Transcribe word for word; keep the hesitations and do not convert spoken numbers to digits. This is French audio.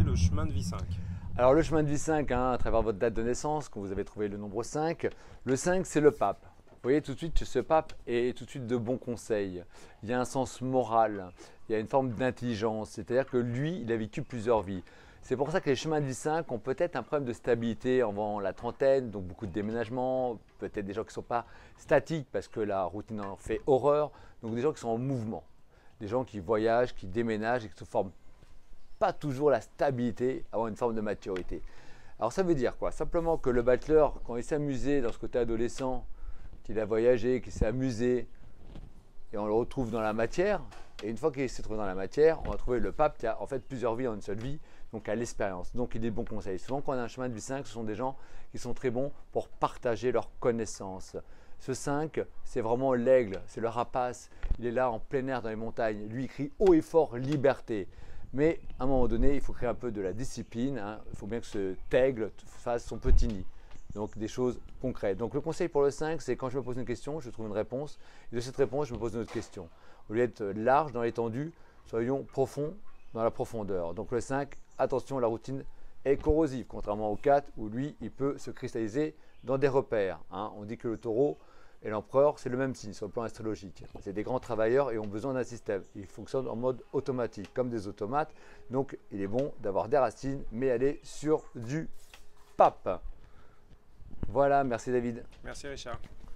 le chemin de vie cinq? Alors le chemin de vie cinq, hein, à travers votre date de naissance, quand vous avez trouvé le nombre cinq, le cinq c'est le pape. Vous voyez tout de suite que ce pape est tout de suite de bons conseils. Il y a un sens moral, il y a une forme d'intelligence, c'est-à-dire que lui, il a vécu plusieurs vies. C'est pour ça que les chemins de vie cinq ont peut-être un problème de stabilité avant la trentaine, donc beaucoup de déménagements, peut-être des gens qui ne sont pas statiques parce que la routine en fait horreur, donc des gens qui sont en mouvement, des gens qui voyagent, qui déménagent et qui se forment pas toujours la stabilité avant une forme de maturité. Alors ça veut dire quoi? Simplement que le battleur, quand il s'est amusé dans ce côté adolescent, qu'il a voyagé, qu'il s'est amusé, et on le retrouve dans la matière, et une fois qu'il s'est trouvé dans la matière, on va trouver le pape qui a en fait plusieurs vies en une seule vie, donc à l'expérience, donc il est de bons conseils. Souvent quand on a un chemin de vie cinq, ce sont des gens qui sont très bons pour partager leurs connaissances. Ce cinq, c'est vraiment l'aigle, c'est le rapace, il est là en plein air dans les montagnes, lui il crie haut et fort liberté. Mais à un moment donné, il faut créer un peu de la discipline, hein. Il faut bien que ce aigle fasse son petit nid. Donc des choses concrètes. Donc le conseil pour le cinq, c'est quand je me pose une question, je trouve une réponse. Et de cette réponse, je me pose une autre question. Au lieu d'être large dans l'étendue, soyons profonds dans la profondeur. Donc le cinq, attention, la routine est corrosive, contrairement au quatre où lui, il peut se cristalliser dans des repères, hein. On dit que le taureau et l'empereur, c'est le même signe sur le plan astrologique. C'est des grands travailleurs et ont besoin d'un système. Ils fonctionnent en mode automatique, comme des automates. Donc il est bon d'avoir des racines, mais aller sur du pape. Voilà, merci David. Merci Richard.